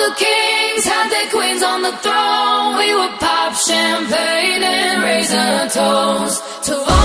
the kings had their queens on the throne. We would pop champagne and raise a toast to